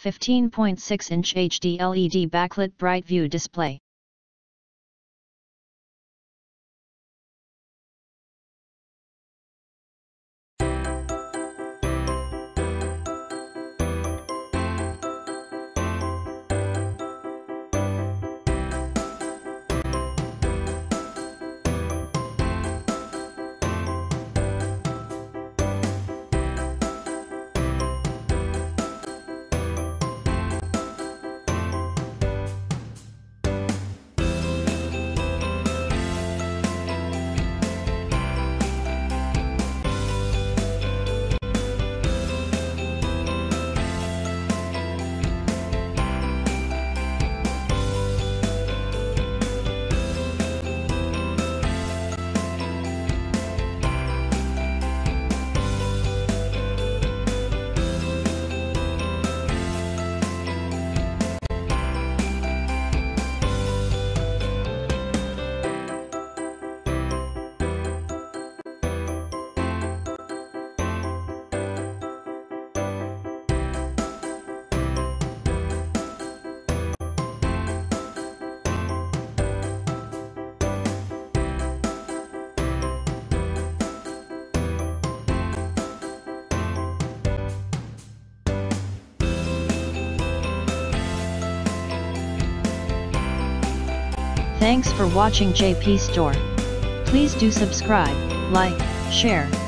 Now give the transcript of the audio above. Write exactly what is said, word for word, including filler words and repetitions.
fifteen point six inch H D L E D Backlit BrightView Display. Thanks for watching J P Store. Please do subscribe, like, share.